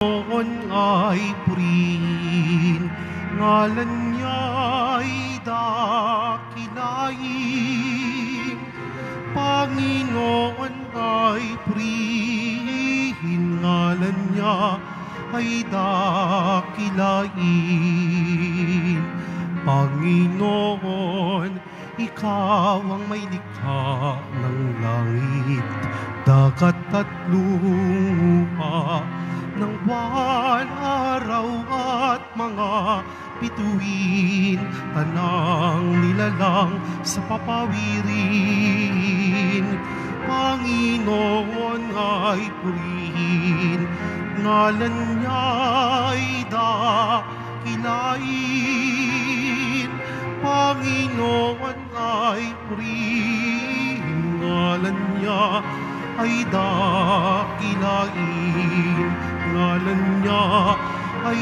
Noon ay purihin, ngalan niya'y dakilain. Panginoon ay purihin, ngalan niya ay dakilain. Panginoon, ikaw ang may likha ng langit, dagat at lupa, ng buwan, araw at mga bituin, tanang nilalang sa papawirin. Panginoon ay purihin, ngalan niya'y dakilain. Panginoon ay purihin, ngalan niya ay dakilain. Ngalan niya ay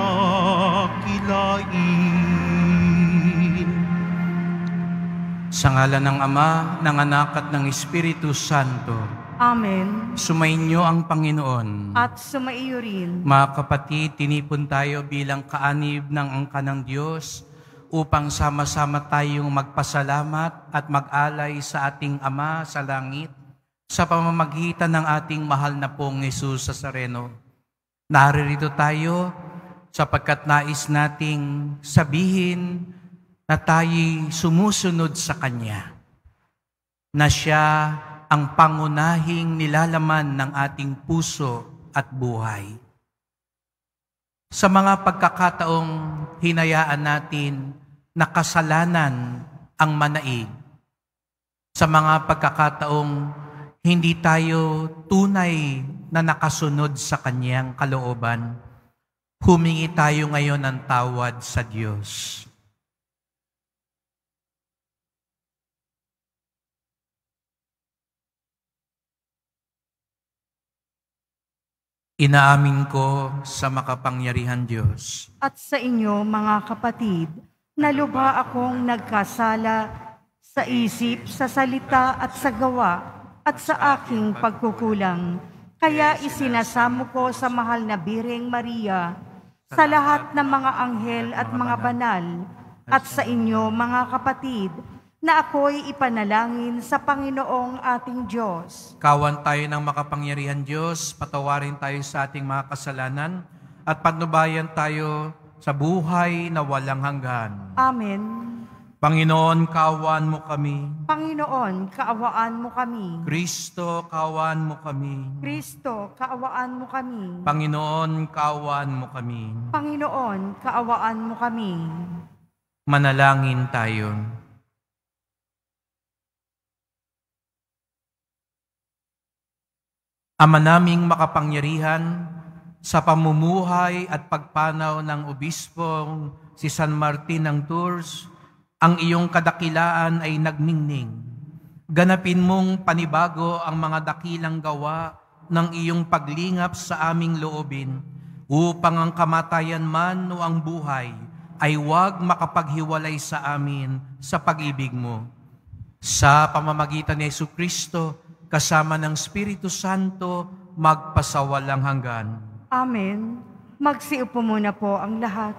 dakilain. Sa ngalan ng Ama, ng Anak at ng Espiritu Santo. Amen. Sumainyo ang Panginoon. At sumaiyo rin. Mga kapatid, tinipon tayo bilang kaanib ng angka ng Diyos upang sama-sama tayong magpasalamat at mag-alay sa ating Ama sa langit sa pamamagitan ng ating mahal na pong Jesus Nazareno. Naririto tayo sapagkat nais nating sabihin na tayo'y sumusunod sa Kanya, na Siya ang pangunahing nilalaman ng ating puso at buhay. Sa mga pagkakataong hinayaan natin na kasalanan ang manaig, sa mga pagkakataong hindi tayo tunay na nakasunod sa Kanyang kalooban, humingi tayo ngayon ng tawad sa Diyos. Inaamin ko sa makapangyarihan Diyos At sa inyo, mga kapatid, na lubha akong nagkasala sa isip, sa salita at sa gawa, at sa aking pagkukulang. Kaya isinasamo ko sa mahal na Birheng Maria, sa lahat ng mga anghel at mga banal, at sa inyo, mga kapatid, na ako'y ipanalangin sa Panginoong ating Diyos. Kawan tayo ng makapangyarihan Diyos, patawarin tayo sa ating mga kasalanan, at patnubayan tayo sa buhay na walang hanggan. Amen. Panginoon, kaawaan mo kami. Panginoon, kaawaan mo kami. Kristo, kaawaan mo kami. Kristo, kaawaan mo kami. Panginoon, kaawaan mo kami. Panginoon, kaawaan mo kami. Manalangin tayo. Ama naming makapangyarihan, sa pamumuhay at pagpanaw ng obispong si San Martin ng Tours, ang iyong kadakilaan ay nagningning. Ganapin mong panibago ang mga dakilang gawa ng iyong paglingap sa aming loobin, upang ang kamatayan man o ang buhay ay huwag makapaghiwalay sa amin sa pag-ibig mo. Sa pamamagitan ni Jesucristo, kasama ng Espiritu Santo, magpasawalang hanggan. Amen. Magsiupo muna po ang lahat.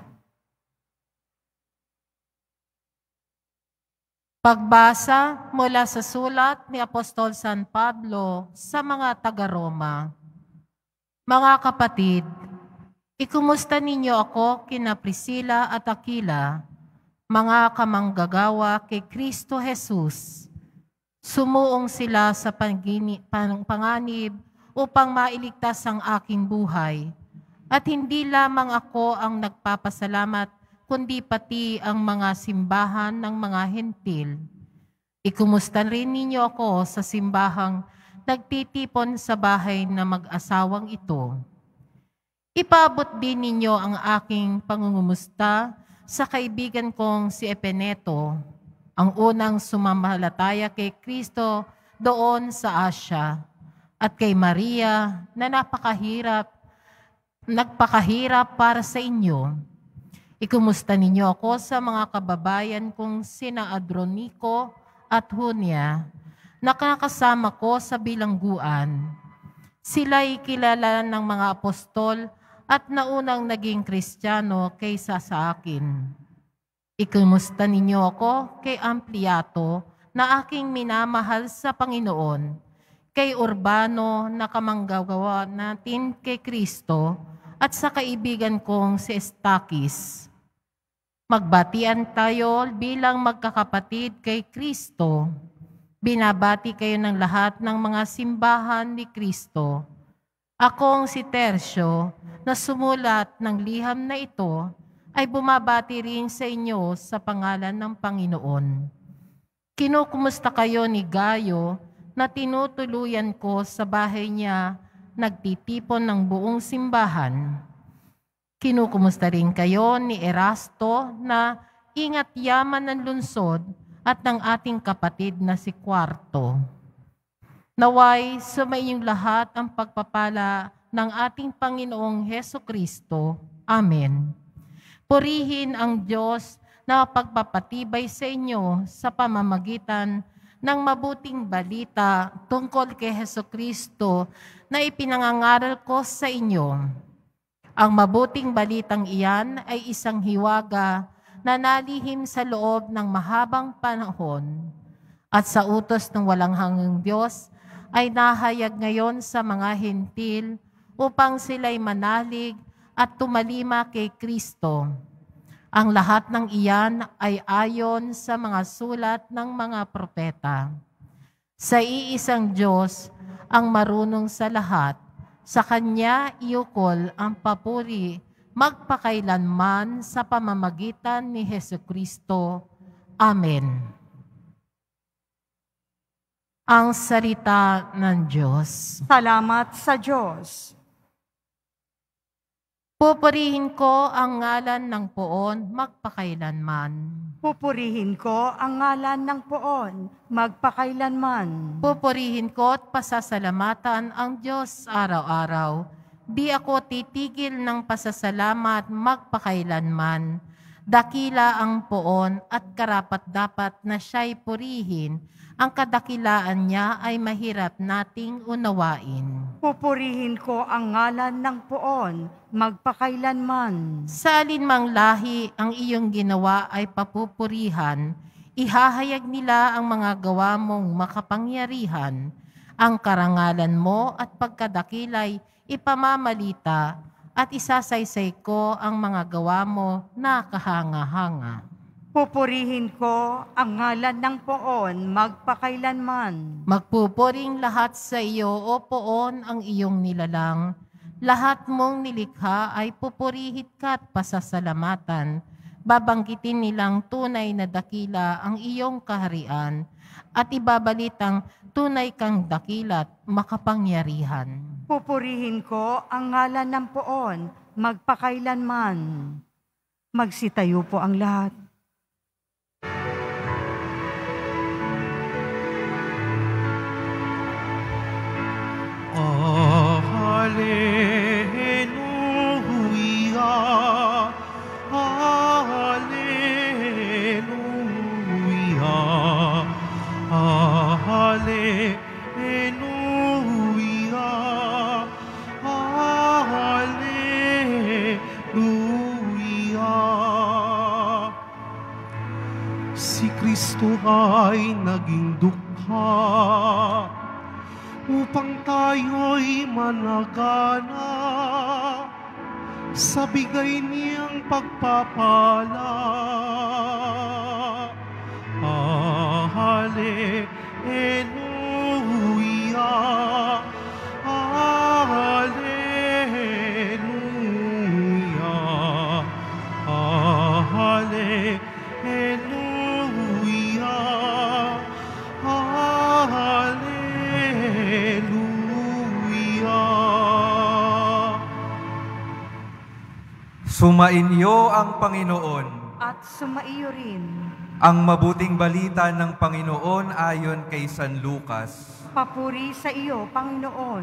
Pagbasa mula sa sulat ni Apostol San Pablo sa mga taga-Roma. Mga kapatid, ikumusta ninyo ako kina Priscilla at Aquila, mga kamanggagawa kay Kristo Jesus. Sumuong sila sa panganib upang mailigtas ang aking buhay. At hindi lamang ako ang nagpapasalamat, kundi pati ang mga simbahan ng mga hentil. Ikumusta rin ninyo ako sa simbahang nagtitipon sa bahay na mag-asawang ito. Ipaabot din ninyo ang aking pangungumusta sa kaibigan kong si Epeneto, ang unang sumamahalataya kay Kristo doon sa Asya, at kay Maria na nagpakahirap para sa inyo. Ikumusta ninyo ako sa mga kababayan kong sina Adronico at Junia, nakakasama ko sa bilangguan. Sila'y kilala ng mga apostol at naunang naging Kristiyano kaysa sa akin. Ikumusta ninyo ako kay Ampliato na aking minamahal sa Panginoon, kay Urbano na kamanggagawa natin kay Kristo, at sa kaibigan kong si Estakis. Magbatian tayo bilang magkakapatid kay Kristo. Binabati kayo ng lahat ng mga simbahan ni Kristo. Akong si Tercio, na sumulat ng liham na ito, ay bumabati rin sa inyo sa pangalan ng Panginoon. Kinukumusta kayo ni Gayo, na tinutuluyan ko sa bahay niya, nagtitipon ng buong simbahan. Kinukumusta rin kayo ni Erasto na ingat yaman ng lungsod at ng ating kapatid na si Quarto. Naway sumaiyong lahat ang pagpapala ng ating Panginoong Hesukristo. Amen. Purihin ang Diyos na pagpapatibay sa inyo sa pamamagitan ng mabuting balita tungkol kay Hesukristo na ipinangangaral ko sa inyo. Ang mabuting balitang iyan ay isang hiwaga na nalihim sa loob ng mahabang panahon at sa utos ng walang hanggang Diyos ay nahayag ngayon sa mga hentil upang sila'y manalig at tumalima kay Kristo. Ang lahat ng iyan ay ayon sa mga sulat ng mga propeta. Sa iisang Diyos, ang marunong sa lahat, sa Kanya iukol ang papuri magpakailanman sa pamamagitan ni Hesukristo. Amen. Ang salita ng Diyos. Salamat sa Diyos. Pupurihin ko ang ngalan ng Poon magpakailanman. Pupurihin ko ang ngalan ng Poon magpakailanman. Pupurihin ko at pasasalamatan ang Diyos araw-araw. Di ako titigil ng pasasalamat magpakailanman. Dakila ang Poon at karapat-dapat na siya'y purihin. Ang kadakilaan niya ay mahirap nating unawain. Pupurihin ko ang ngalan ng Poon magpakailanman. Sa alinmang lahi ang iyong ginawa ay papupurihan, ihahayag nila ang mga gawa mong makapangyarihan. Ang karangalan mo at pagkadakilay ipamamalita at isasaysay ko ang mga gawa mo na kahanga-hanga. Pupurihin ko ang ngalan ng Poon magpakailanman. Magpupuring lahat sa iyo, O Poon, ang iyong nilalang. Lahat mong nilikha ay pupurihit ka at pasasalamatan. Babanggitin nilang tunay na dakila ang iyong kaharian at ibabalitang tunay kang dakilat makapangyarihan. Pupurihin ko ang ngalan ng Poon magpakailanman. Magsitayo po ang lahat. Hallelujah, hallelujah, hallelujah, hallelujah. Si Kristo ay naging dukha upang tayo'y managana sa bigay niyang pagpapala. Hallelujah, hallelujah, hallelujah, Sumainyo ang Panginoon. At sumaiyo rin. Ang mabuting balita ng Panginoon ayon kay San Lucas. Papuri sa iyo, Panginoon.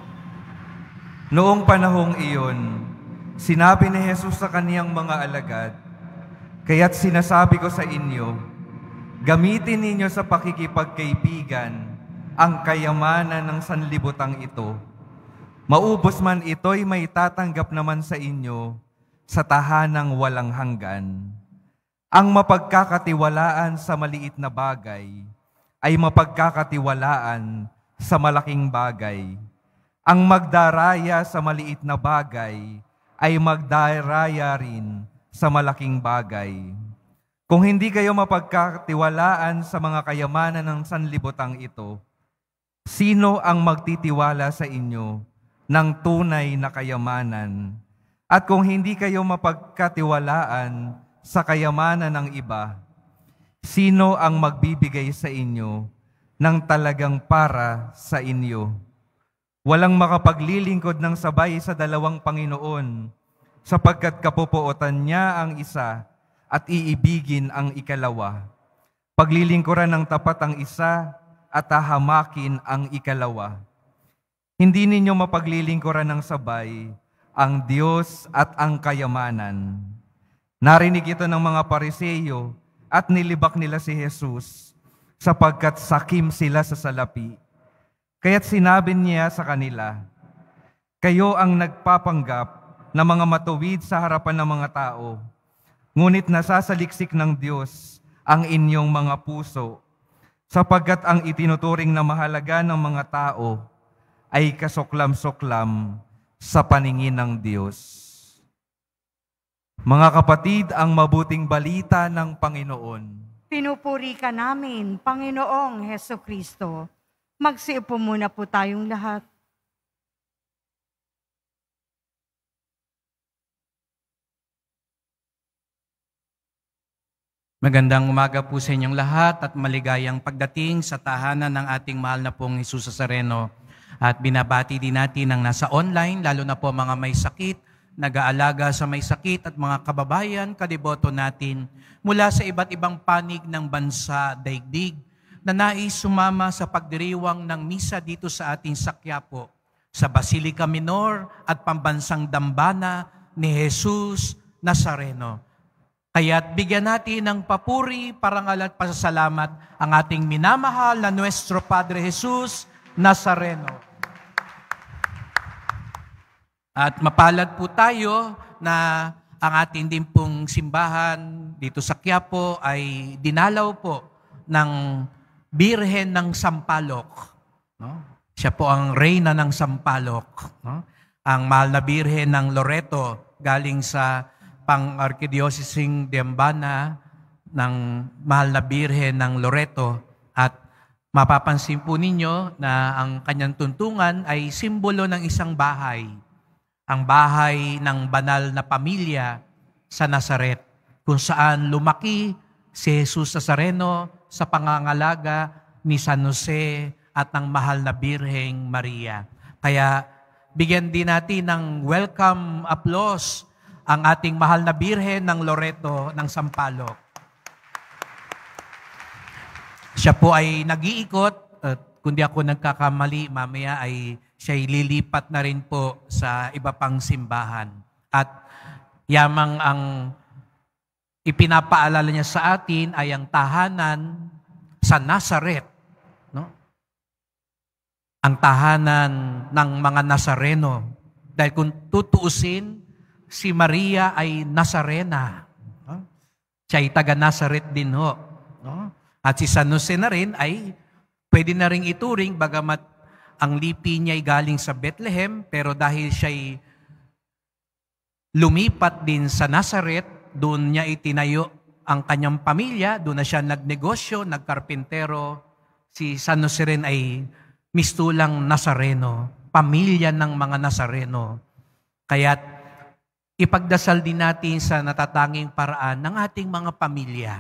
Noong panahong iyon, sinabi ni Jesus sa kaniyang mga alagad, "Kaya't sinasabi ko sa inyo, gamitin ninyo sa pakikipagkaibigan ang kayamanan ng sanlibutang ito, Maubos man ito'y may tatanggap naman sa inyo sa tahanang walang hanggan. Ang mapagkakatiwalaan sa maliit na bagay ay mapagkakatiwalaan sa malaking bagay. Ang magdaraya sa maliit na bagay ay magdaraya rin sa malaking bagay. Kung hindi kayo mapagkatiwalaan sa mga kayamanan ng sanlibutang ito, sino ang magtitiwala sa inyo ng tunay na kayamanan? At kung hindi kayo mapagkatiwalaan sa kayamanan ng iba, sino ang magbibigay sa inyo ng talagang para sa inyo? Walang makapaglilingkod ng sabay sa dalawang Panginoon, sapagkat kapupuotan niya ang isa at iibigin ang ikalawa. Paglilingkuran ng tapat ang isa at hahamakin ang ikalawa. Hindi ninyo mapaglilingkuran ng sabay ang Diyos at ang kayamanan. Narinig ito ng mga Pariseyo at nilibak nila si Jesus sapagkat sakim sila sa salapi. Kaya't sinabi niya sa kanila, kayo ang nagpapanggap na mga matuwid sa harapan ng mga tao, ngunit nasasaliksik ng Diyos ang inyong mga puso, sapagkat ang itinuturing na mahalaga ng mga tao ay kasuklam-suklam sa paningin ng Diyos. Mga kapatid, ang mabuting balita ng Panginoon. Pinupuri ka namin, Panginoong Hesukristo. Magsiupo muna po tayong lahat. Magandang umaga po sa inyong lahat at maligayang pagdating sa tahanan ng ating mahal na pong Jesus Nazareno. At binabati din natin ang nasa online, lalo na po mga may sakit, nag-aalaga sa may sakit at mga kababayan, kadiboto natin mula sa iba't ibang panig ng bansa, daigdig, na nais sumama sa pagdiriwang ng misa dito sa ating Quiapo, sa Basilica Minor at Pambansang Dambana ni Jesus Nazareno. Kaya't bigyan natin ng papuri, parangal at pasasalamat ang ating minamahal na Nuestro Padre Jesus Nazareno. At mapalad po tayo na ang ating din pong simbahan dito sa Quiapo ay dinalaw po ng Birhen ng Sampaloc. No? Siya po ang reyna ng Sampaloc. No? Ang mahal na Birhen ng Loreto galing sa pang-arkidiocesing Dambana ng mahal na Birhen ng Loreto. At mapapansin po ninyo na ang kanyang tuntungan ay simbolo ng isang bahay. Ang bahay ng banal na pamilya sa Nazaret, kung saan lumaki si Jesus Nazareno sa pangangalaga ni San Jose at ng mahal na Birheng Maria. Kaya bigyan din natin ng welcome applause ang ating mahal na Birhen ng Loreto ng Sampaloc. Siya po ay nag-iikot, at kung di ako nagkakamali, mamaya ay siya'y lilipat na rin po sa iba pang simbahan. At yamang ang ipinapaalala niya sa atin ay ang tahanan sa Nazaret. No? Ang tahanan ng mga Nazareno. Dahil kung tutuusin, si Maria ay Nazarena. No? Siya ay taga-Nazaret din ho. No? At si San Jose na rin ay pwede na rin ituring, bagamat ang lipi niya ay galing sa Bethlehem, pero dahil siya'y lumipat din sa Nazaret, doon niya itinayo ang kanyang pamilya, doon na siya nagnegosyo, nagkarpintero. Si San Jose rin ay mistulang Nazareno, pamilya ng mga Nazareno. Kaya't ipagdasal din natin sa natatanging paraan ng ating mga pamilya.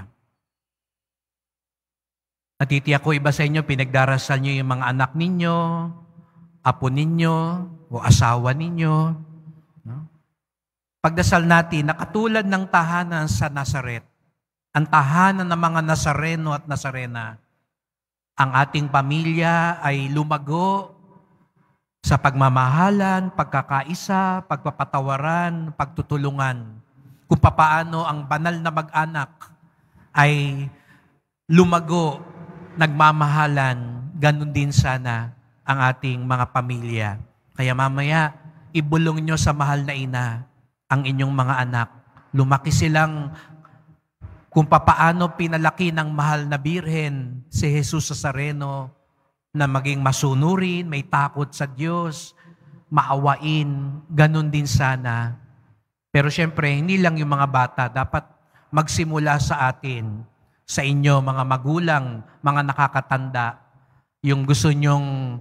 Natitiyak ko iba sa inyo, pinagdarasal niyo yung mga anak ninyo, apo ninyo, o asawa ninyo. No? Pagdasal natin na katulad ng tahanan sa Nazaret, ang tahanan ng mga Nazareno at Nazarena, ang ating pamilya ay lumago sa pagmamahalan, pagkakaisa, pagpapatawaran, pagtutulungan. Kung papaano ang banal na mag-anak ay lumago, nagmamahalan, ganun din sana ang ating mga pamilya. Kaya mamaya, ibulong nyo sa mahal na ina ang inyong mga anak. Lumaki silang kung papaano pinalaki ng mahal na birhen si Jesus Nazareno na maging masunurin, may takot sa Diyos, maawain, ganun din sana. Pero syempre, hindi lang yung mga bata, dapat magsimula sa atin, sa inyo, mga magulang, mga nakakatanda, yung gusto nyong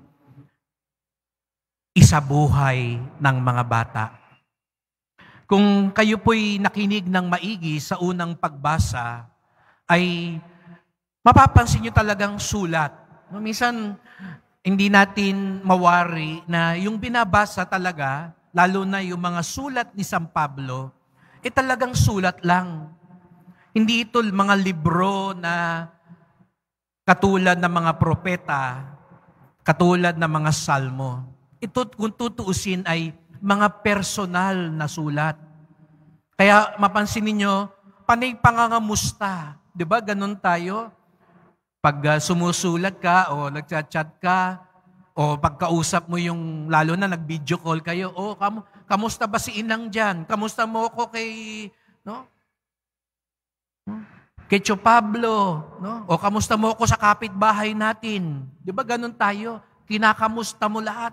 isabuhay ng mga bata. Kung kayo po'y nakinig ng maigi sa unang pagbasa, ay mapapansin nyo talagang sulat. Minsan, hindi natin mawari na yung binabasa talaga, lalo na yung mga sulat ni San Pablo, talagang sulat lang. Hindi ito mga libro na katulad ng mga propeta, katulad ng mga salmo. Ito, kung tutuusin, ay mga personal na sulat. Kaya mapansin ninyo, panay pangangamusta. Diba? Ganun tayo. Pag sumusulat ka o nagchat-chat ka o pagkausap mo yung, lalo na nag-video call kayo, kamusta ba si Inang dyan? Kamusta mo ako kay, kay Tio Pablo? O kamusta mo ako sa kapitbahay natin? Diba ganun tayo? Kinakamusta mo lahat.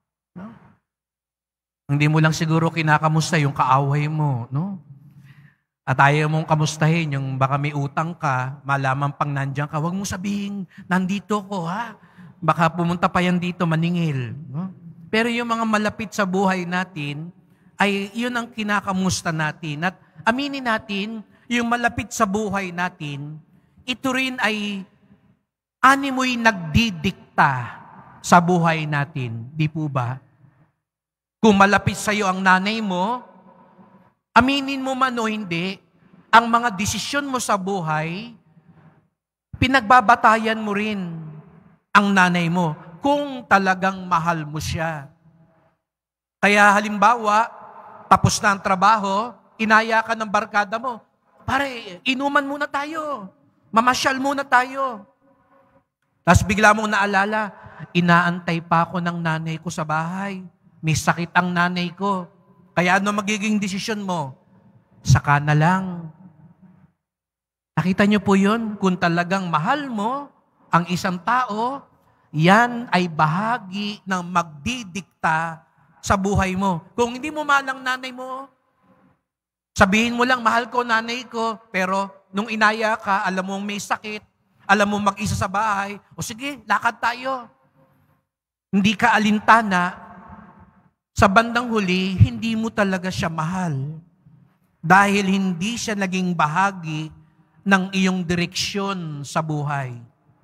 Hindi mo lang siguro kinakamusta yung kaaway mo, At ayaw mong kamustahin yung baka may utang ka, malaman pang nandiyan ka, huwag mong sabihin, nandito ko ha. Baka pumunta pa yan dito maningil. Pero yung mga malapit sa buhay natin, ay yun ang kinakamusta natin. At aminin natin, yung malapit sa buhay natin, ito rin ay animoy nagdidikta sa buhay natin. Di po ba? Kung malapit sa iyo ang nanay mo, aminin mo man o hindi, ang mga desisyon mo sa buhay, pinagbabatayan mo rin ang nanay mo kung talagang mahal mo siya. Kaya halimbawa, tapos na ang trabaho, inaya ka ng barkada mo, pare, inuman muna tayo, mamasyal muna tayo. Tapos bigla mong naalala, inaantay pa ako ng nanay ko sa bahay. May sakit ang nanay ko. Kaya ano magiging desisyon mo? Saka na lang. Nakita niyo po yun? Kung talagang mahal mo ang isang tao, yan ay bahagi ng magdidikta sa buhay mo. Kung hindi mo mahal ang nanay mo, sabihin mo lang, mahal ko nanay ko, pero nung inaya ka, alam mong may sakit, alam mong mag-isa sa bahay, o sige, lakad tayo. Hindi ka alintana, sa bandang huli, hindi mo talaga siya mahal. Dahil hindi siya naging bahagi ng iyong direksyon sa buhay.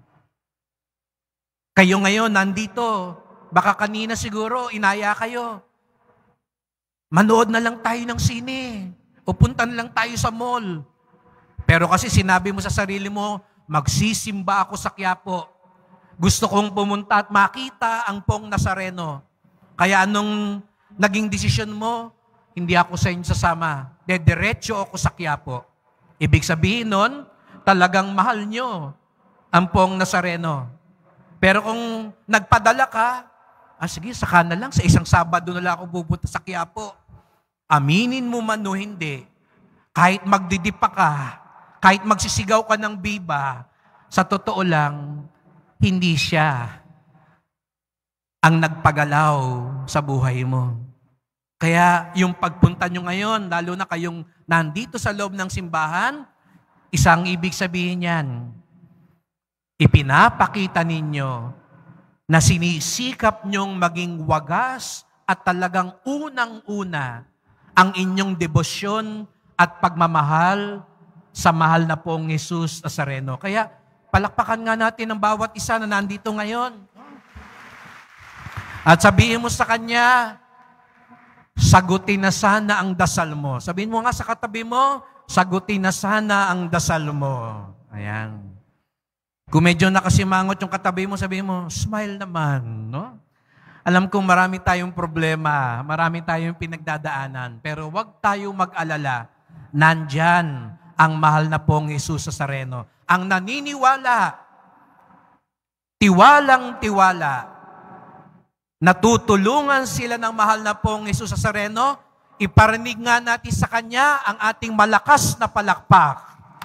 Kayo ngayon, nandito, baka kanina siguro, inaya kayo. Manood na lang tayo ng sine. O punta na lang tayo sa mall. Pero kasi sinabi mo sa sarili mo, magsisimba ako sa Quiapo. Gusto kong pumunta at makita ang Pong Nazareno. Kaya anong naging desisyon mo, hindi ako sa inyo sasama. Dediretso ako sa Quiapo. Ibig sabihin nun, talagang mahal nyo ang Pong Nazareno. Pero kung nagpadala ka, sige, saka na lang, sa isang Sabado na lang ako pupunta sa Quiapo. Aminin mo man o hindi, kahit magdidipa ka, kahit magsisigaw ka ng biba, sa totoo lang, hindi siya ang nagpagalaw sa buhay mo. Kaya yung pagpunta nyo ngayon, lalo na kayong nandito sa loob ng simbahan, isang ibig sabihin yan, ipinapakita ninyo na sinisikap nyong maging wagas at talagang unang-una ang inyong debosyon at pagmamahal sa mahal na Pong Jesus Nazareno. Kaya palakpakan nga natin ang bawat isa na nandito ngayon. At sabihin mo sa Kanya, sagutin na sana ang dasal mo. Sabihin mo nga sa katabi mo, sagutin na sana ang dasal mo. Ayan. Kung medyo nakasimangot yung katabi mo, sabihin mo, smile naman, no? Alam kong marami tayong problema, marami tayong pinagdadaanan, pero wag tayong mag-alala. Nandyan ang mahal na Pong Jesus Nazareno. Ang naniniwala, tiwalang-tiwala, Natutulungan sila ng mahal na pong Jesus Nazareno. Iparinig nga natin sa Kanya ang ating malakas na palakpak.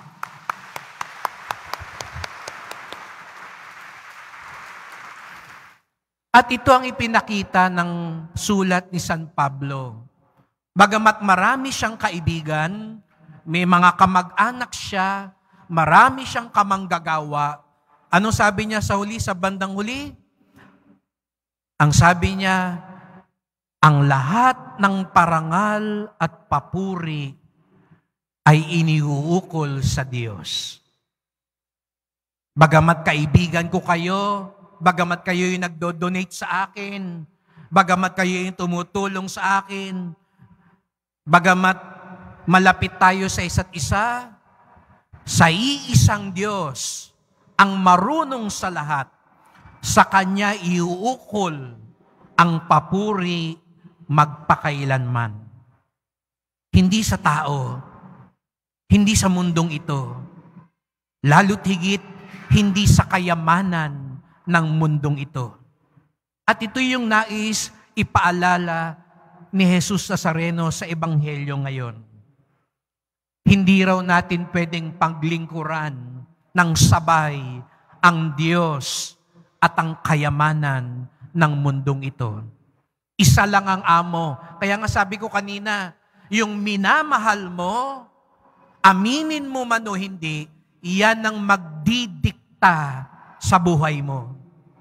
At ito ang ipinakita ng sulat ni San Pablo. Bagamat marami siyang kaibigan, may mga kamag-anak siya, marami siyang kamanggagawa. Anong sabi niya sa huli, sa bandang huli? Ang sabi niya, ang lahat ng parangal at papuri ay iniuukol sa Diyos. Bagamat kaibigan ko kayo, bagamat kayo yung nagdo-donate sa akin, bagamat kayo yung tumutulong sa akin, bagamat malapit tayo sa isa't isa, sa iisang Diyos, ang marunong sa lahat, sa Kanya iuukol ang papuri magpakailanman. Hindi sa tao, hindi sa mundong ito, lalo't higit hindi sa kayamanan ng mundong ito. At ito yung nais ipaalala ni Jesus Nazareno sa Ebanghelyo ngayon. Hindi raw natin pwedeng paglingkuran ng sabay ang Diyos at ang kayamanan ng mundong ito. Isa lang ang amo. Kaya nga sabi ko kanina, yung minamahal mo, aminin mo man o hindi, iyan ang magdidikta sa buhay mo.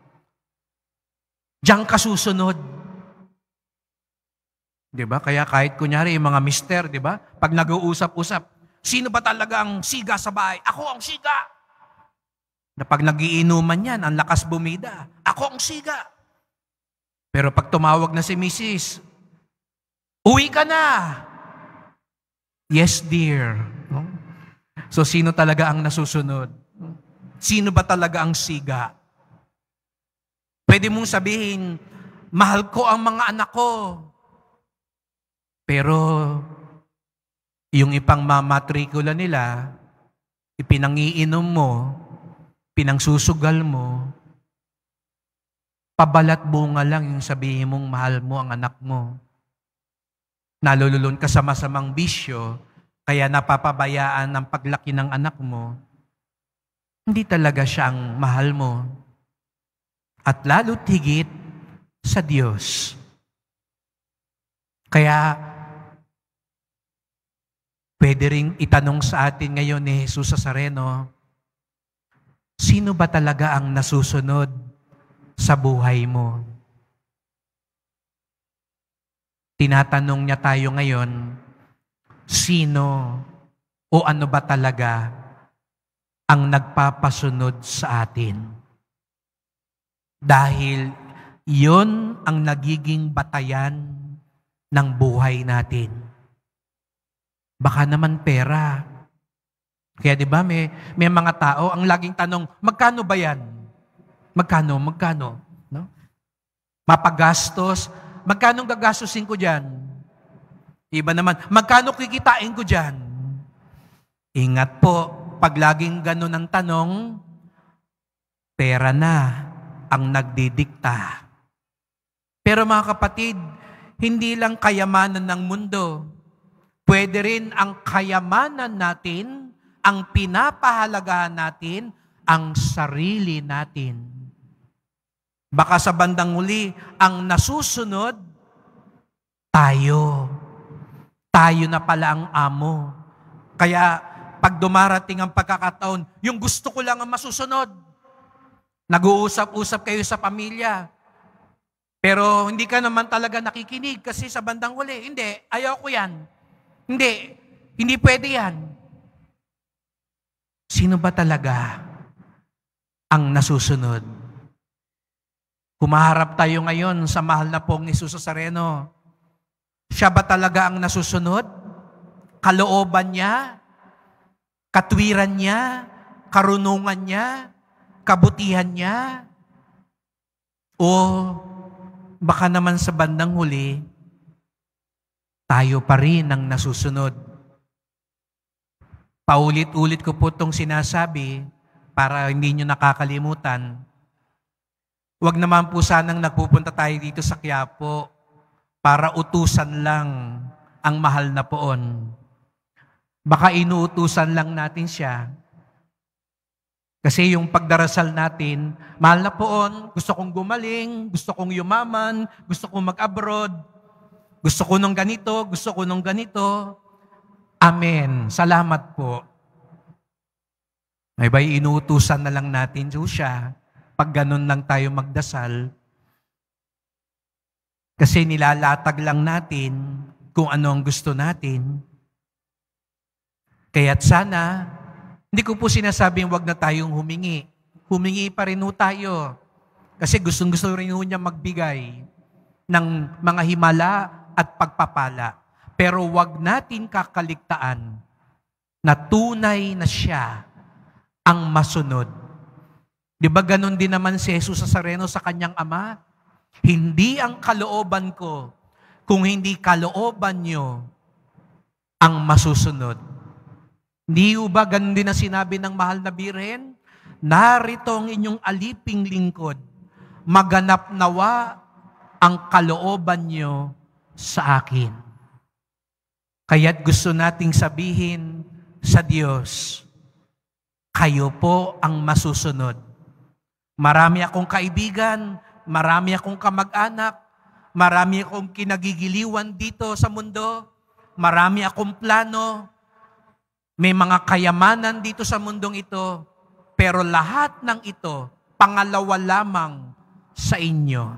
Diyan ka susunod. Diba? Kaya kahit kunyari yung mga mister, diba? Pag nag-uusap-usap, sino ba talaga ang siga sa bahay? Ako ang siga. Na pag nagiinuman yan, ang lakas bumida. Ako ang siga. Pero pag tumawag na si Mrs., uwi ka na. Yes, dear. No? So, sino talaga ang nasusunod? Sino ba talaga ang siga? Pwede mong sabihin, mahal ko ang mga anak ko. Pero, yung ipangmamatrikula nila, ipinangiinom mo, pinangsusugal mo, pabalat bunga lang yung sabihin mong mahal mo ang anak mo. Nalululun ka sa masamang bisyo, kaya napapabayaan ang paglaki ng anak mo. Hindi talaga siya ang mahal mo. At lalo't higit sa Diyos. Kaya, pwede ring itanong sa atin ngayon ni Jesus Nazareno, sino ba talaga ang nasusunod sa buhay mo? Tinatanong niya tayo ngayon, sino o ano ba talaga ang nagpapasunod sa atin? Dahil yon ang nagiging batayan ng buhay natin. Baka naman pera. Kaya di ba may mga tao ang laging tanong, magkano ba yan? Magkano? No? Mapagastos, magkano gagastusin ko dyan? Iba naman, magkano kikitain ko dyan? Ingat po, pag laging ganun ang tanong, pera na ang nagdidikta. Pero mga kapatid, hindi lang kayamanan ng mundo, pwede rin ang kayamanan natin, ang pinapahalagahan natin, ang sarili natin. Baka sa bandang huli, ang nasusunod, tayo. Tayo na pala ang amo. Kaya, pag dumarating ang pagkakataon, yung gusto ko lang ang masusunod. Nag-uusap-usap kayo sa pamilya. Pero hindi ka naman talaga nakikinig kasi sa bandang huli, hindi, ayaw ko yan. Hindi pwede yan. Sino ba talaga ang nasusunod? Humaharap tayo ngayon sa mahal na pong Jesus Nazareno. Siya ba talaga ang nasusunod? Kalooban niya? Katwiran niya? Karunungan niya? Kabutihan niya? O baka naman sa bandang huli, tayo pa rin ang nasusunod. Paulit-ulit ko po itong sinasabi para hindi nyo nakakalimutan. Huwag naman po sanang nagpupunta tayo dito sa Quiapo para utusan lang ang mahal na poon. Baka inuutusan lang natin siya. Kasi yung pagdarasal natin, mahal na poon, gusto kong gumaling, gusto kong yumaman, gusto kong mag-abroad, gusto ko nung ganito, gusto ko nung ganito. Amen. Salamat po. May ba inuutusan na lang natin siya pag ganun lang tayo magdasal? Kasi nilalatag lang natin kung ano ang gusto natin. Kaya't sana, hindi ko po sinasabing wag na tayong humingi. Humingi pa rin tayo. Kasi gustong-gusto rin niya magbigay ng mga himala at pagpapala. Pero wag natin kakaligtaan na tunay na siya ang masunod. Di ba ganun din naman si Jesus Nazareno sa kanyang ama? Hindi ang kalooban ko, kung hindi kalooban nyo ang masusunod. Hindi ba ganun din ang sinabi ng mahal na Birhen? Narito ang inyong aliping lingkod, maganap nawa ang kalooban nyo sa akin. Kaya't gusto nating sabihin sa Diyos, kayo po ang masusunod. Marami akong kaibigan, marami akong kamag-anak, marami akong kinagigiliwan dito sa mundo, marami akong plano, may mga kayamanan dito sa mundong ito, pero lahat ng ito, pangalawa lamang sa inyo.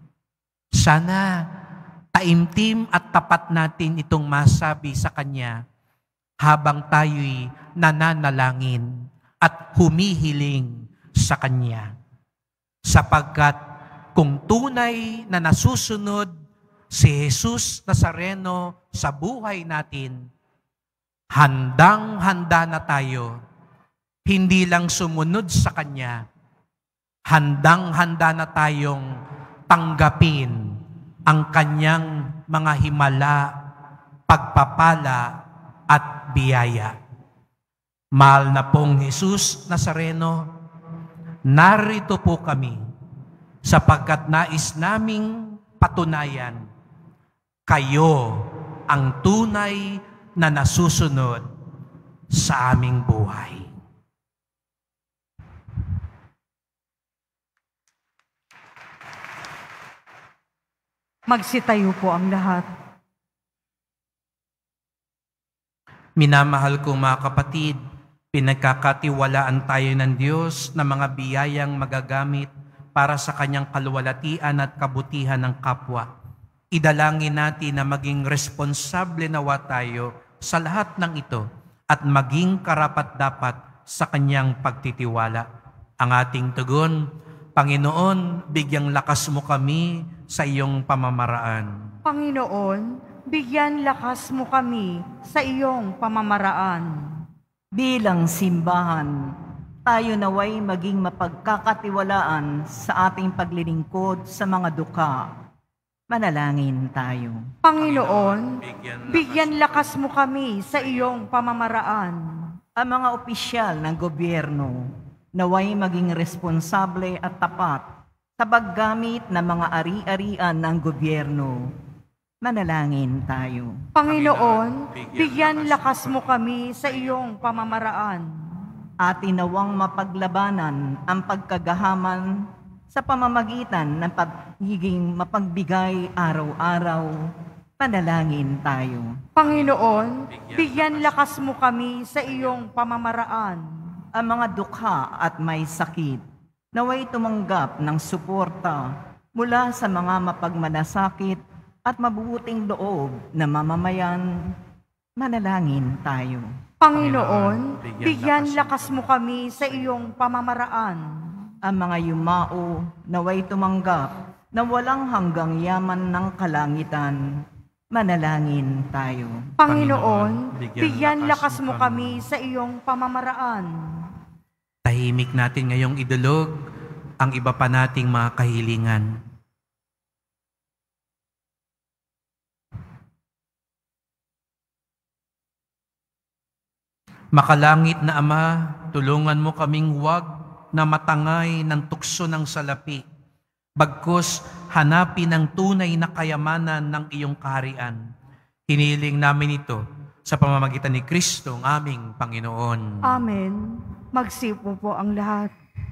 Sana taimtim at tapat natin itong masabi sa Kanya habang tayo'y nananalangin at humihiling sa Kanya. Sapagkat kung tunay na nasusunod si Jesus Nazareno sa buhay natin, handang-handa na tayo, hindi lang sumunod sa Kanya, handang-handa na tayong tanggapin ang Kanyang mga himala, pagpapala at biyaya. Mahal na pong Jesus Nazareno, narito po kami sapagkat nais naming patunayan, kayo ang tunay na nasusunod sa aming buhay. Magsitayo po ang lahat. Minamahal kong mga kapatid, pinagkakatiwalaan tayo ng Diyos na mga biyayang magagamit para sa Kanyang kaluwalhatian at kabutihan ng kapwa. Idalangin natin na maging responsable nawa tayo sa lahat ng ito at maging karapat-dapat sa Kanyang pagtitiwala. Ang ating tugon, Panginoon, bigyang lakas mo kami sa iyong pamamaraan. Panginoon, bigyan lakas mo kami sa iyong pamamaraan. Bilang simbahan, tayo naway maging mapagkakatiwalaan sa ating paglilingkod sa mga dukha. Manalangin tayo. Panginoon, bigyan lakas mo kami sa iyong pamamaraan. Ang mga opisyal ng gobyerno naway maging responsable at tapat sa paggamit ng mga ari-arian ng gobyerno. Manalangin tayo. Panginoon, bigyan lakas mo kami sa iyong pamamaraan. Atin nawang mapaglabanan ang pagkagahaman sa pamamagitan ng pagiging mapagbigay araw-araw. Panalangin tayo. Panginoon, bigyan lakas mo kami sa iyong pamamaraan. Ang mga dukha at may sakit, naway tumanggap ng suporta mula sa mga mapagmalasakit at mabubuting loob na mamamayan. Manalangin tayo. Panginoon, bigyan lakas mo kami sa iyong pamamaraan. Ang mga yumao, naway tumanggap na walang hanggang yaman ng kalangitan. Manalangin tayo. Panginoon, bigyan lakas mo kami sa iyong pamamaraan. Tahimik natin ngayong idulog ang iba pa nating mga kahilingan. Makalangit na Ama, tulungan mo kaming huwag na matangay ng tukso ng salapi Bagkus, hanapin ang tunay na kayamanan ng iyong kaharian. Hiniling namin ito sa pamamagitan ni Kristo, ang aming Panginoon. Amen. Magsipo po ang lahat.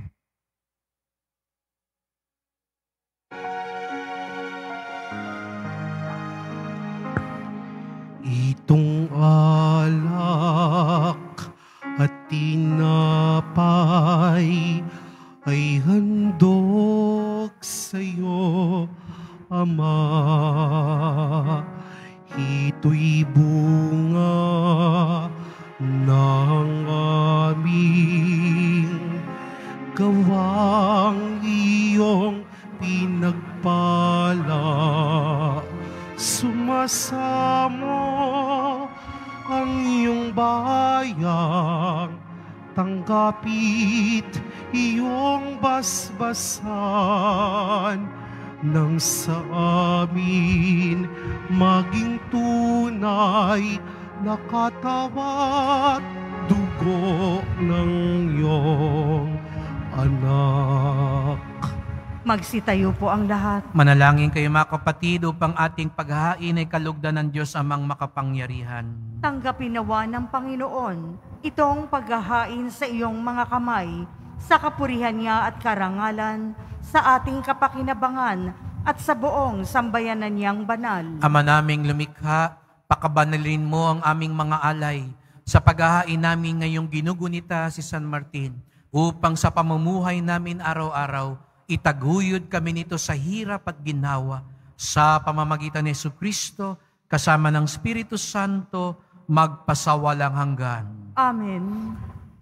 Itong alak at tinapay ay handog sa'yo, Ama. Ito'y bunga ng aming gawang iyong pinagpala. Sumasamo ang iyong bayang, tanggapit iyong basbasan, nang sa amin maging tunay na katawan, dugo ng iyong anak. Magsitayo po ang lahat. Manalangin kayo mga kapatid upang ating paghahain ay kalugdan ng Diyos amang makapangyarihan. Tanggapin nawa ng Panginoon itong paghahain sa iyong mga kamay, sa kapurihan niya at karangalan, sa ating kapakinabangan at sa buong sambayanan niyang banal. Ama naming lumikha, pakabanalin mo ang aming mga alay sa paghahain namin ngayong ginugunita si San Martin, upang sa pamumuhay namin araw-araw, itaguyod kami nito sa hirap at ginhawa, sa pamamagitan ni Jesucristo, kasama ng Espiritu Santo, magpasawalang hanggan. Amen.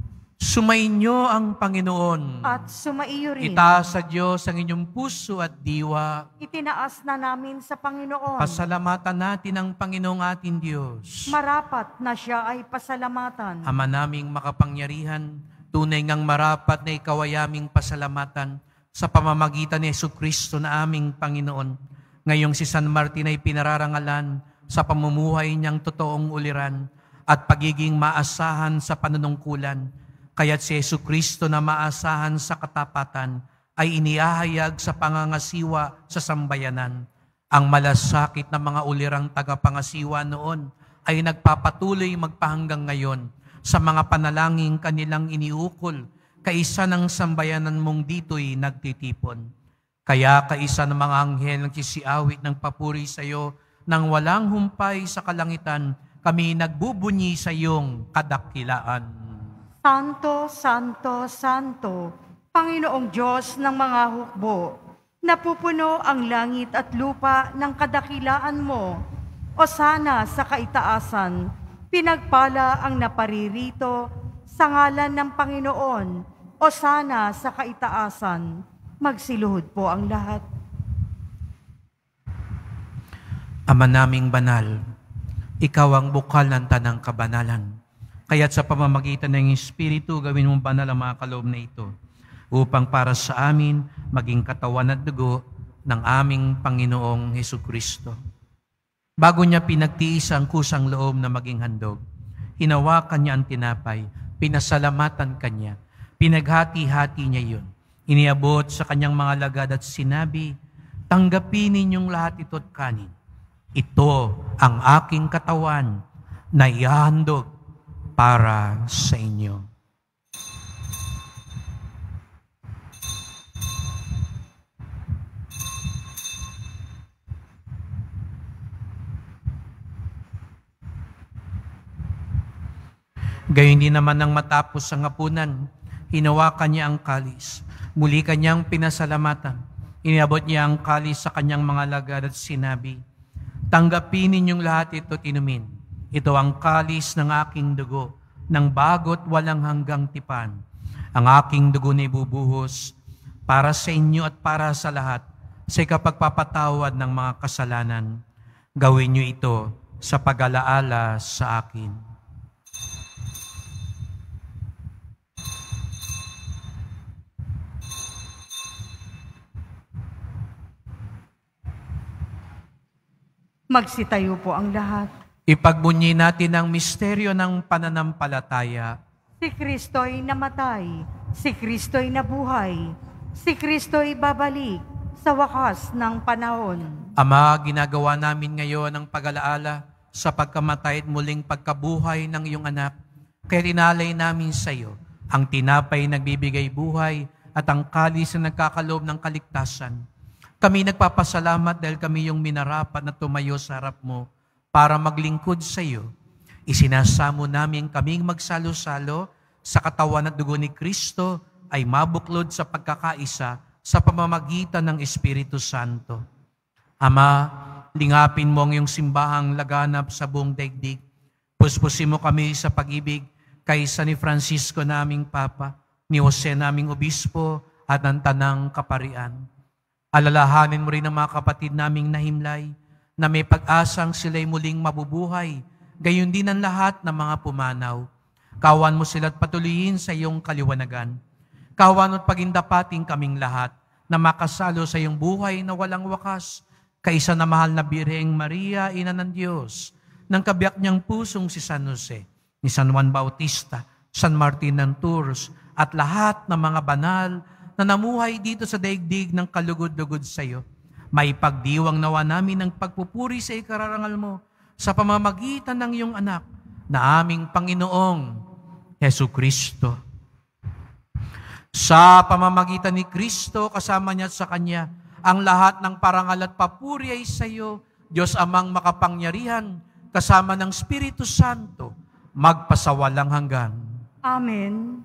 Sumainyo ang Panginoon. At sumaiyo rin. Itaas sa Diyos ang inyong puso at diwa. Itinaas na namin sa Panginoon. Pasalamatan natin ang Panginoong ating Diyos. Marapat na siya ay pasalamatan. Ama naming makapangyarihan, tunay ngang marapat na ikaw ay aming pasalamatan sa pamamagitan ni Jesucristo na aming Panginoon. Ngayong si San Martin ay pinararangalan sa pamumuhay niyang totoong uliran at pagiging maasahan sa panunungkulan. Kaya't si Jesucristo na maasahan sa katapatan ay iniahayag sa pangangasiwa sa sambayanan. Ang malasakit na mga ulirang tagapangasiwa noon ay nagpapatuloy magpahanggang ngayon sa mga panalangin kanilang iniukol, kaisa ng sambayanan mong dito'y nagtitipon. Kaya kaisa ng mga anghel nagsisiawit ng papuri sa iyo, nang walang humpay sa kalangitan, kami nagbubunyi sa iyong kadakilaan. Santo, Santo, Santo, Panginoong Diyos ng mga hukbo, napupuno ang langit at lupa ng kadakilaan mo. O sana sa kaitaasan, pinagpala ang naparirito sa ngalan ng Panginoon. O sana sa kaitaasan, magsiluhod po ang lahat. Ama naming banal, ikaw ang bukal ng tanang kabanalan. Kaya't sa pamamagitan ng Espiritu, gawin mong banal ang mga kaloob na ito, upang para sa amin maging katawan at dugo ng aming Panginoong Hesukristo. Bago niya pinagtiis ang kusang loob na maging handog, hinawakan niya ang tinapay, pinasalamatan kanya, pinaghati-hati niya yun. Iniabot sa kanyang mga lagad at sinabi, tanggapin ninyong lahat ito at kanin. Ito ang aking katawan na ihahandog para sa inyo. Gayon din naman nang matapos ang hapunan, hinawakan niya ang kalis. Muli kanyang pinasalamatan. Iniabot niya ang kalis sa kanyang mga lagad at sinabi, tanggapin ninyong lahat ito at inumin. Ito ang kalis ng aking dugo, ng bago't walang hanggang tipan. Ang aking dugo na ibubuhos para sa inyo at para sa lahat sa ikapagpapatawad ng mga kasalanan. Gawin niyo ito sa pag-alaala sa akin. Magsitayo po ang lahat. Ipagbunyi natin ang misteryo ng pananampalataya. Si Kristo'y namatay, si Kristo'y nabuhay, si Kristo'y babalik sa sa wakas ng panahon. Ama, ginagawa namin ngayon ang pag-alaala sa pagkamatay at muling pagkabuhay ng iyong anak. Kaya tinalay namin sa iyo ang tinapay nagbibigay buhay at ang kalis na nagkakaloob ng kaligtasan. Kami nagpapasalamat dahil kami yung minarapat na tumayo sa harap mo para maglingkod sa iyo. Isinasamo namin kaming magsalo-salo sa katawan at dugo ni Kristo ay mabuklod sa pagkakaisa sa pamamagitan ng Espiritu Santo. Ama, lingapin mo ang iyong simbahang laganap sa buong daigdig. Puspusin mo kami sa pag-ibig kaysa ni Francisco naming Papa, ni Jose naming Obispo at ng Tanang Kaparian. Alalahanin mo rin ang mga kapatid naming nahimlay na may pag-asang sila'y muling mabubuhay, gayon din ang lahat ng mga pumanaw. Kawan mo sila't patuloyin sa iyong kaliwanagan. Kawan mo't pagindapating kaming lahat na makasalo sa iyong buhay na walang wakas, kaisa na mahal na Birheng Maria, Ina ng Diyos, ng kabiyak niyang pusong si San Jose, ni San Juan Bautista, San Martin ng Tours, at lahat ng mga banal na namuhay dito sa daigdig ng kalugod-lugod sa iyo. May pagdiwang nawa namin ng pagpupuri sa ikararangal mo sa pamamagitan ng iyong anak na aming Panginoong Jesucristo. Sa pamamagitan ni Kristo, kasama niya at sa Kanya, ang lahat ng parangal at papuri ay sa iyo, Diyos Amang makapangyarihan, kasama ng Espiritu Santo, magpasawalang hanggan. Amen.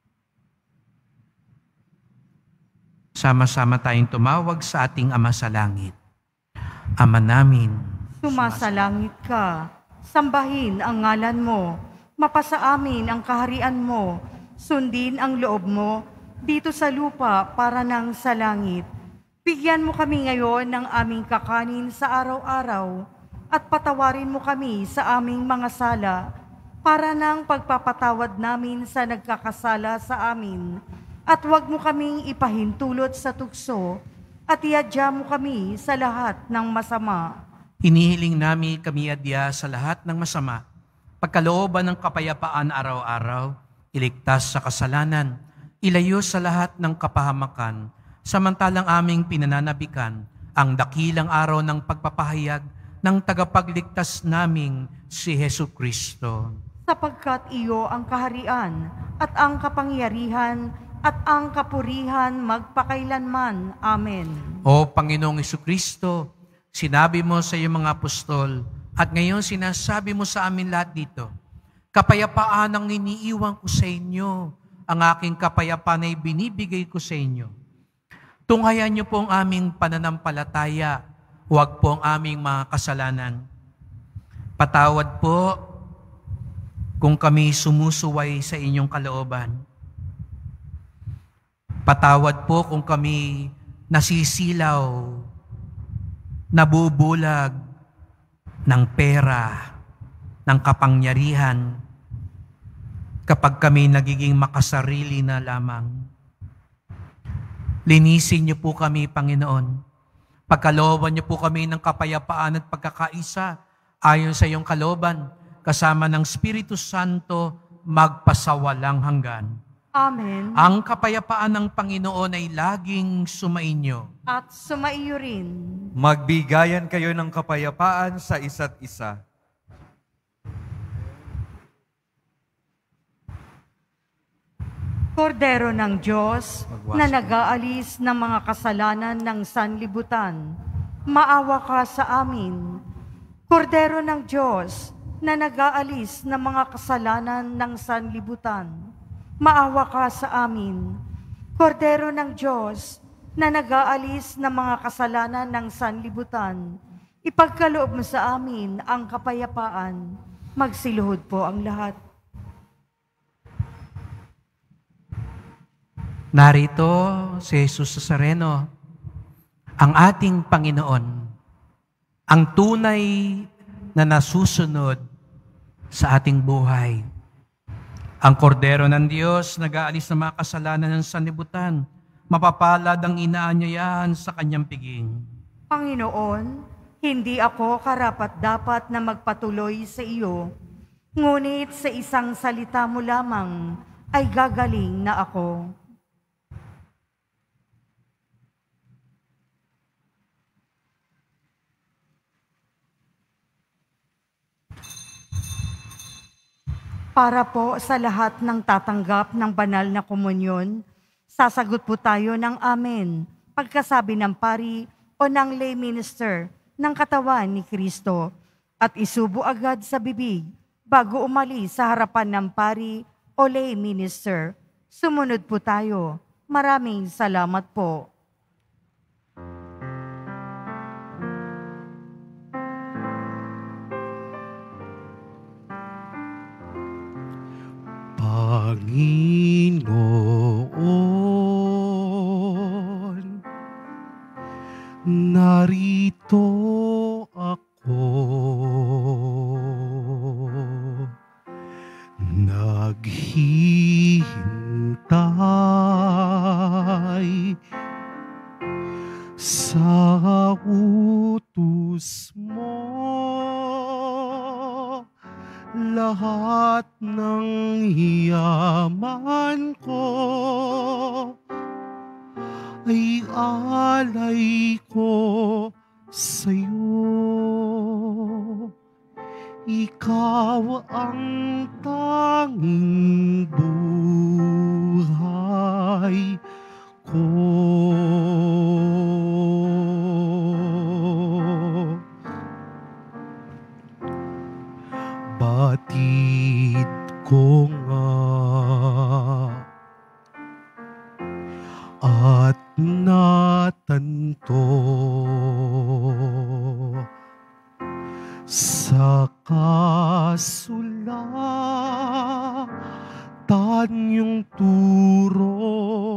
Sama-sama tayong tumawag sa ating Ama sa Langit. Ama namin, Sumasalangit ka, sambahin ang ngalan mo, mapasa amin ang kaharian mo, sundin ang loob mo, dito sa lupa para nang sa langit. Bigyan mo kami ngayon ng aming kakanin sa araw-araw, at patawarin mo kami sa aming mga sala, para nang pagpapatawad namin sa nagkakasala sa amin. At huwag mo kaming ipahintulot sa tukso, at iadya mo kami sa lahat ng masama. hinihiling namin kami adya sa lahat ng masama, pagkalooban ng kapayapaan araw-araw, iligtas sa kasalanan, ilayo sa lahat ng kapahamakan, samantalang aming pinananabikan ang dakilang araw ng pagpapahayag ng tagapagligtas naming si Jesucristo. Sapagkat iyo ang kaharian at ang kapangyarihan at ang kapurihan magpakailanman. Amen. O Panginoong Jesucristo, sinabi mo sa iyong mga apostol at ngayon sinasabi mo sa amin lahat dito, kapayapaan ang iniiwan ko sa inyo, ang aking kapayapaan ay binibigay ko sa inyo. Tunghayan niyo po ang aming pananampalataya, huwag po ang aming mga kasalanan. Patawad po kung kami sumusuway sa inyong kalooban. Patawad po kung kami nasisilaw, nabubulag ng pera, ng kapangyarihan, kapag kami nagiging makasarili na lamang. Linisin niyo po kami, Panginoon. Pagkalooban niyo po kami ng kapayapaan at pagkakaisa ayon sa iyong kalooban, kasama ng Espiritu Santo, magpasawalang hanggan. Amen. Ang kapayapaan ng Panginoon ay laging sumainyo. At sumaiyo rin. Magbigayan kayo ng kapayapaan sa isa't isa. Kordero ng Diyos na nag-aalis ng mga kasalanan ng sanlibutan, maawa ka sa amin. Kordero ng Diyos na nag-aalis ng mga kasalanan ng sanlibutan, maawa ka sa amin. Kordero ng Diyos na nag-aalis ng mga kasalanan ng sanlibutan, ipagkaloob mo sa amin ang kapayapaan. Magsiluhod po ang lahat. Narito si Jesus Nazareno, ang ating Panginoon, ang tunay na nasusunod sa ating buhay. Ang kordero ng Diyos, nag-aalis ng mga kasalanan ng sanlibutan, mapapalad ang inaanyayahan sa kanyang piging. Panginoon, hindi ako karapat-dapat na magpatuloy sa iyo, ngunit sa isang salita mo lamang ay gagaling na ako. Para po sa lahat ng tatanggap ng banal na komunyon, sasagot po tayo ng amen pagkasabi ng pari o ng lay minister ng katawan ni Kristo at isubo agad sa bibig bago umalis sa harapan ng pari o lay minister. Sumunod po tayo. Maraming salamat po. Panginoon, narito ako, naghihintay sa utos mo. Lahat ng yaman ko ay alay ko sa'yo. Ikaw ang tanging buhay ko. Batid ko nga at natanto sa kasulatan yung turo.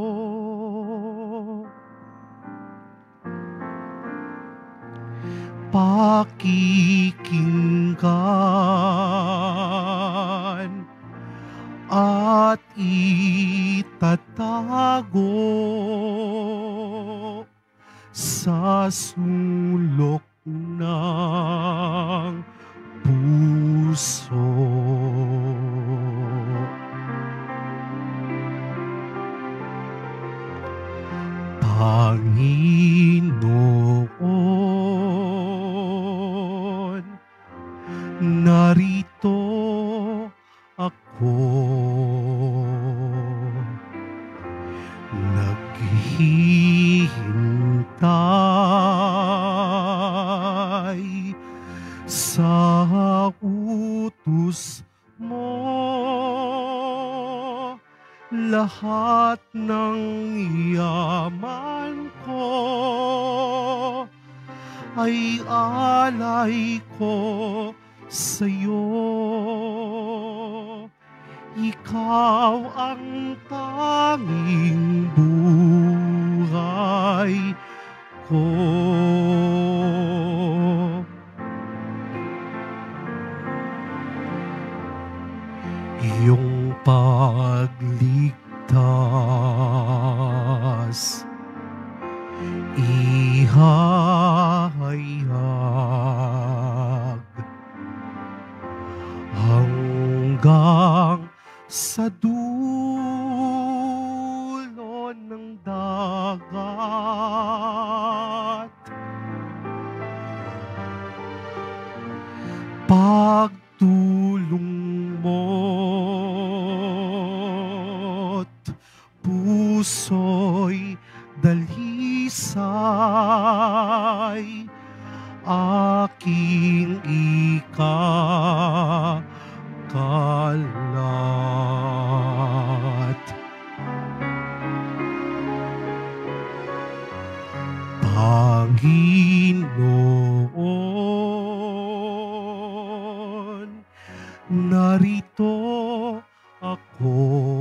Pakikinggan at itatago sa sulok ng puso. Panginoon, narito ako, naghihintay sa utos mo. Lahat ng yaman ko ay alay ko sa'yo. Ikaw ang tanging buhay ko. Iyong pagligtas ihahayag hanggang sa dulo ng dagat. Pagtulong mo't puso'y dalisay, aking ikakalat. Panginoon, narito ako,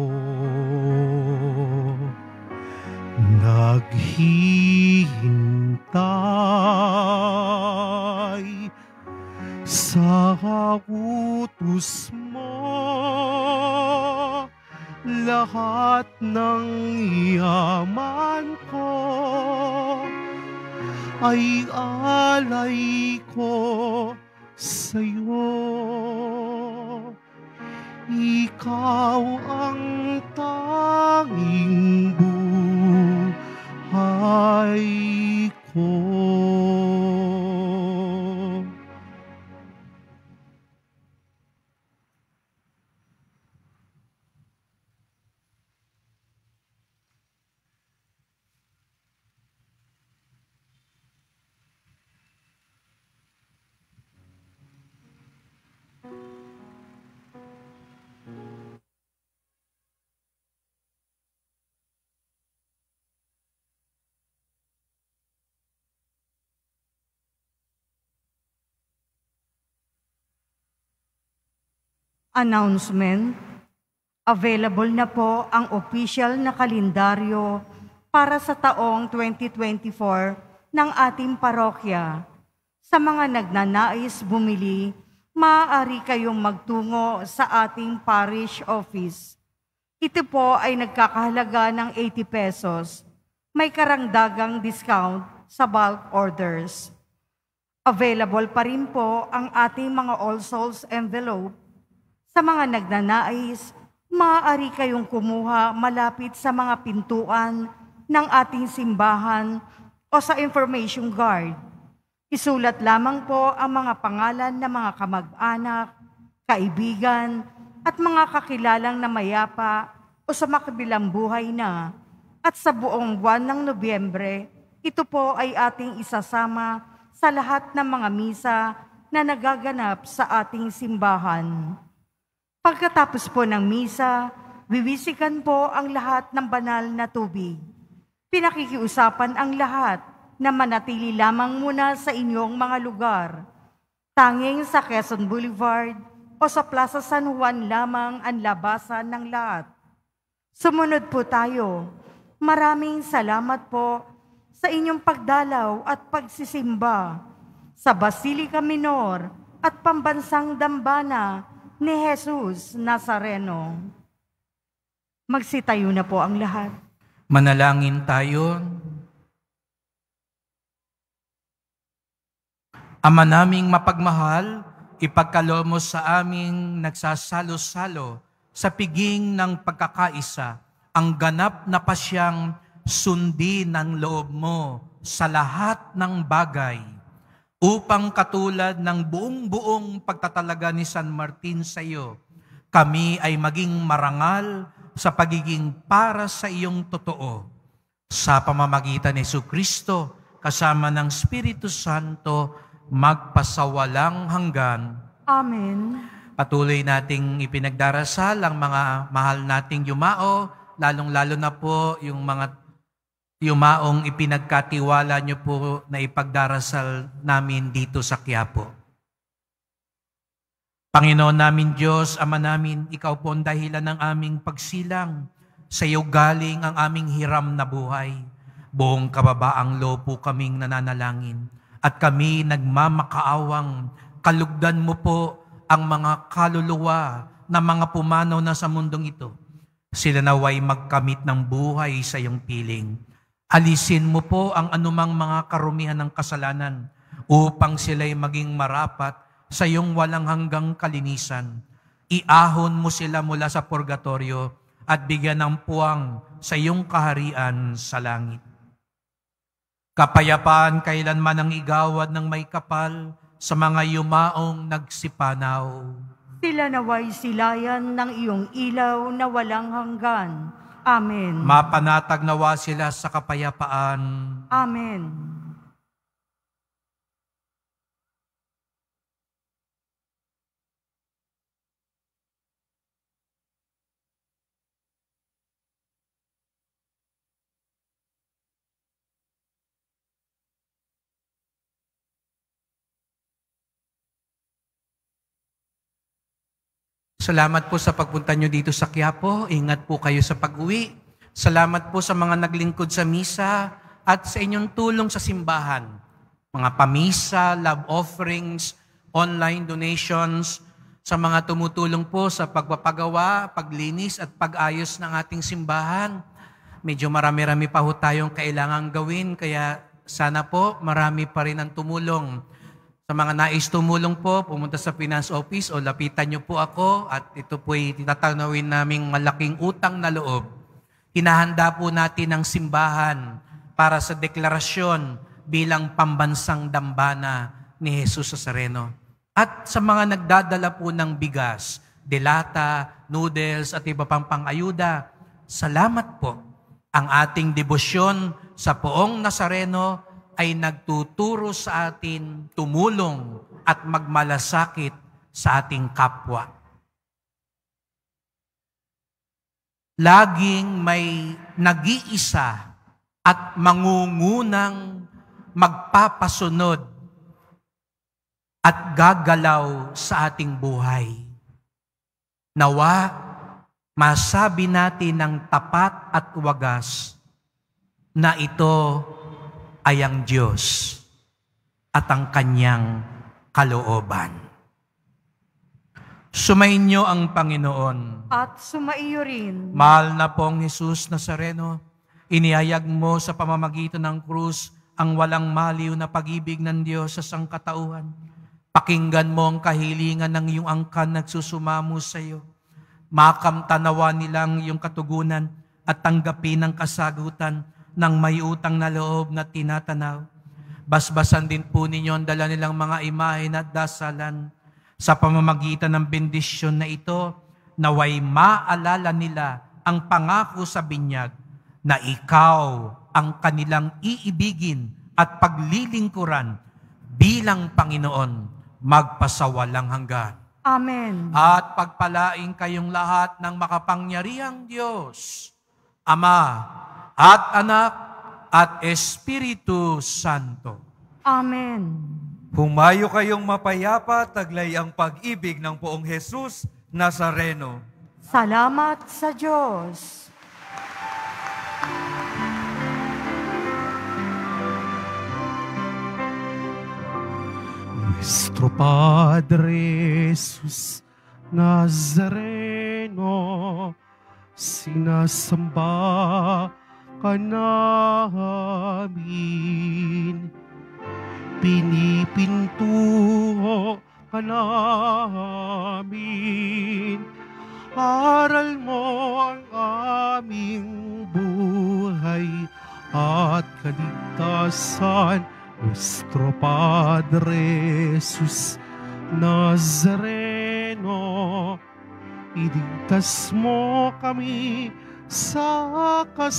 naghihintay sa utos mo. Lahat ng yaman ko ay alay ko sa'yo. Ikaw ang tanging buhay ko. Announcement. Available na po ang official na kalendaryo para sa taong 2024 ng ating parokya. Sa mga nagnanais bumili, maaari kayong magtungo sa ating parish office. Ito po ay nagkakahalaga ng 80 pesos. May karagdagang discount sa bulk orders. Available pa rin po ang ating mga All Souls envelope. Sa mga nagnanais, maaari kayong kumuha malapit sa mga pintuan ng ating simbahan o sa information guard. Isulat lamang po ang mga pangalan ng mga kamag-anak, kaibigan, at mga kakilalang na mayapa o sa makabilang buhay na. At sa buong buwan ng Nobyembre, ito po ay ating isasama sa lahat ng mga misa na nagaganap sa ating simbahan. Pagkatapos po ng misa, wiwisikan po ang lahat ng banal na tubig. Pinakikiusapan ang lahat na manatili lamang muna sa inyong mga lugar. Tanging sa Quezon Boulevard o sa Plaza San Juan lamang ang labasan ng lahat. Sumunod po tayo. Maraming salamat po sa inyong pagdalaw at pagsisimba sa Basilica Minor at Pambansang Dambana ni Jesus Nazareno. Magsitayo na po ang lahat. Manalangin tayo. Ama naming mapagmahal, ipagkaloob mo sa aming nagsasalo-salo sa piging ng pagkakaisa ang ganap na pasyang sundin ng loob mo sa lahat ng bagay, upang katulad ng buong-buong pagtatalaga ni San Martin sa iyo, kami ay maging marangal sa pagiging para sa iyong totoo. Sa pamamagitan ni Jesucristo, kasama ng Espiritu Santo, magpasawalang hanggan. Amen. Patuloy nating ipinagdarasal ang mga mahal nating yumao, lalong-lalo na po yung mga yumaong ipinagkatiwala niyo po na ipagdarasal namin dito sa Quiapo. Panginoon namin Diyos, Ama namin, Ikaw po ang dahilan ng aming pagsilang. Sa iyo galing ang aming hiram na buhay. Buong kababaang loob po kaming nananalangin. At kami nagmamakaawang, kalugdan mo po ang mga kaluluwa na mga pumanaw na sa mundong ito. Sila naway magkamit ng buhay sa iyong piling. Alisin mo po ang anumang mga karumihan ng kasalanan upang sila'y maging marapat sa iyong walang hanggang kalinisan. Iahon mo sila mula sa purgatorio at bigyan ng puwang sa iyong kaharian sa langit. Kapayapaan kailanman ang igawad ng may kapal sa mga yumaong nagsipanaw. Sila naway silayan ng iyong ilaw na walang hanggan. Amen. Mapanatag nawa sila sa kapayapaan. Amen. Salamat po sa pagpunta nyo dito sa Quiapo. Ingat po kayo sa pag-uwi. Salamat po sa mga naglingkod sa misa at sa inyong tulong sa simbahan. Mga pamisa, love offerings, online donations, sa mga tumutulong po sa pagpapagawa, paglinis at pag-ayos ng ating simbahan. Medyo marami-rami pa ho tayong kailangang gawin, kaya sana po marami pa rin ang tumulong. Sa mga nais tumulong po, pumunta sa Finance Office o lapitan niyo po ako at ito po'y tinatanawin naming malaking utang na loob. Hinahanda po natin ang simbahan para sa deklarasyon bilang pambansang dambana ni Jesus Nazareno. At sa mga nagdadala po ng bigas, delata, noodles at iba pang pang-ayuda, salamat po. Ang ating debosyon sa Poong Nazareno ay nagtuturo sa atin tumulong at magmalasakit sa ating kapwa. Laging may nag-iisa at mangungunang magpapasunod at gagalaw sa ating buhay. Nawa, masabi natin ng tapat at wagas na ito ay ang Diyos at ang Kanyang kalooban. Sumainyo ang Panginoon. At sumaiyo rin. Mahal na pong Jesus Nazareno, inihayag mo sa pamamagitan ng krus ang walang maliw na pag-ibig ng Diyos sa sangkatauhan. Pakinggan mo ang kahilingan ng iyong angkan nagsusumamo sa iyo. Makamtanawa nilang iyong katugunan at tanggapin ang kasagutan ng may utang na loob na tinatanaw. Basbasan din po ninyo ang dala nilang mga imahen at dasalan. Sa pamamagitan ng bendisyon na ito, naway maalala nila ang pangako sa binyag na ikaw ang kanilang iibigin at paglilingkuran bilang Panginoon magpasawalang hanggan. Amen. At pagpalain kayong lahat ng makapangyarihang Diyos, Ama at Anak at Espiritu Santo. Amen. Humayo kayong mapayapa, taglay ang pag-ibig ng poong Jesus Nazareno. Salamat sa Diyos. Nuestro Padre Jesus Nazareno, sinasamba ka namin. Pinipintuho ka namin. Aral mo ang aming buhay at kaligtasan. Nuestro Padre Jesus Nazareno, iligtas mo kami sa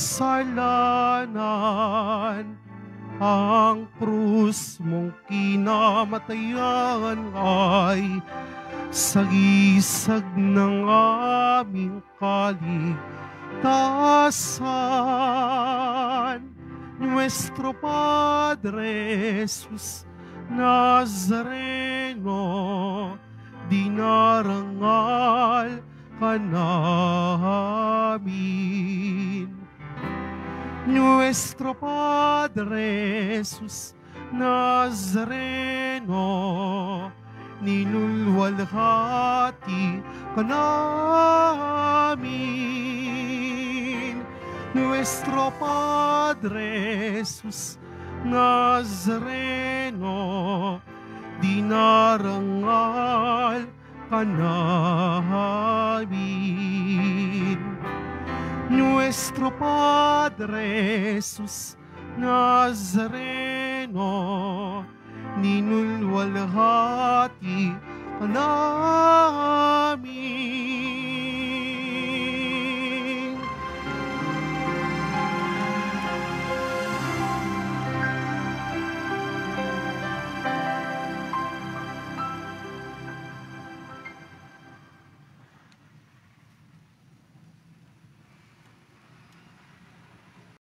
kasalanan. Ang krus mong kinamatayan ay sagisag ng aming kaligtasan. Nuestro Padre Jesus Nazareno, dinarangal ka namin. Nuestro Padre Jesus Nazareno, ninulwalhati ka namin. Nuestro Padre Jesus Nazareno, dinarangal ka namin. Nuestro Padre Jesus Nazareno, ninulwalhati ka namin.